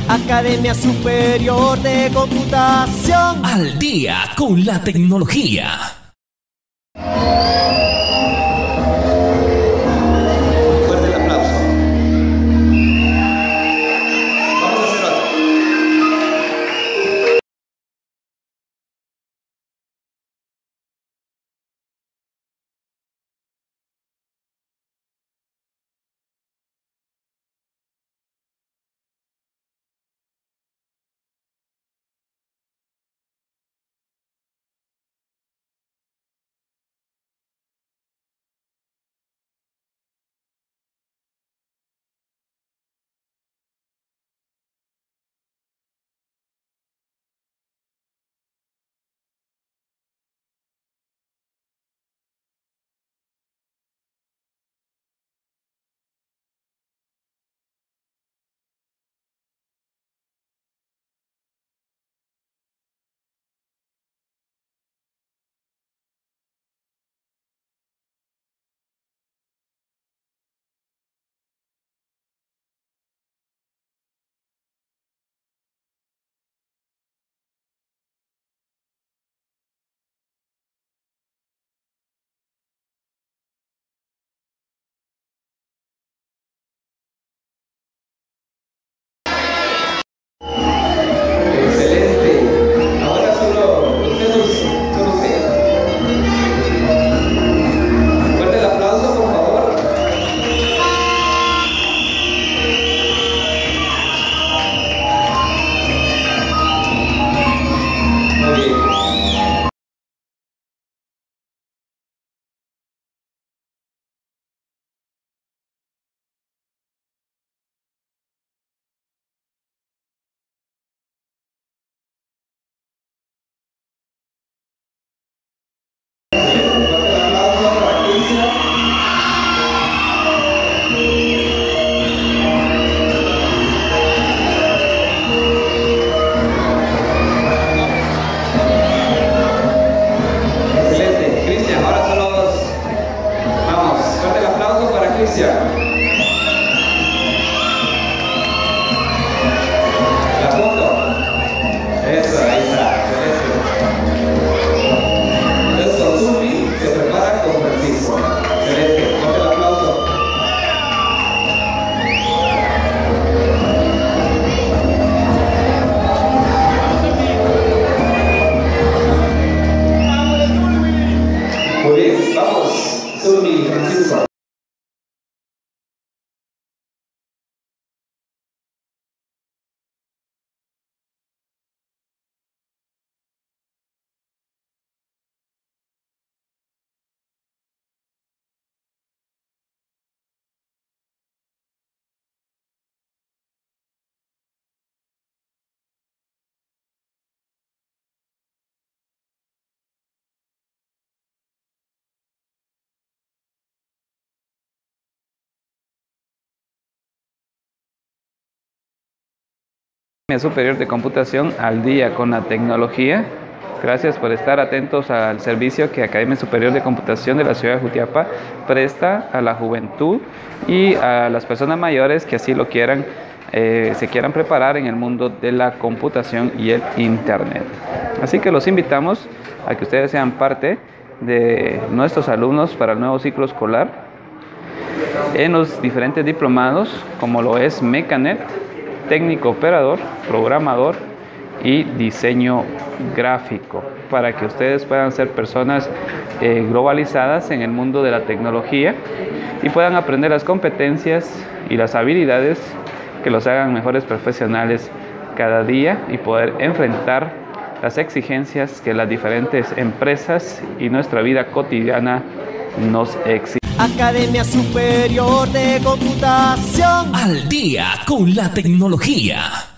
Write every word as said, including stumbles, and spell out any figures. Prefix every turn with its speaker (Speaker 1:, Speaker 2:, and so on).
Speaker 1: Academia Superior de Computación.
Speaker 2: Al día con la tecnología.
Speaker 3: Fuerte el aplauso. Vamos a hacer otro.
Speaker 4: Superior de Computación al día con la tecnología. Gracias por estar atentos al servicio que Academia Superior de Computación de la ciudad de Jutiapa presta a la juventud y a las personas mayores que así lo quieran, eh, se quieran preparar en el mundo de la computación y el internet. Así que los invitamos a que ustedes sean parte de nuestros alumnos para el nuevo ciclo escolar en los diferentes diplomados, como lo es Mecanet, técnico operador, programador y diseño gráfico, para que ustedes puedan ser personas eh, globalizadas en el mundo de la tecnología y puedan aprender las competencias y las habilidades que los hagan mejores profesionales cada día y poder enfrentar las exigencias que las diferentes empresas y nuestra vida cotidiana nos exigen.
Speaker 1: Academia Superior de Computación.
Speaker 2: Al día con la tecnología.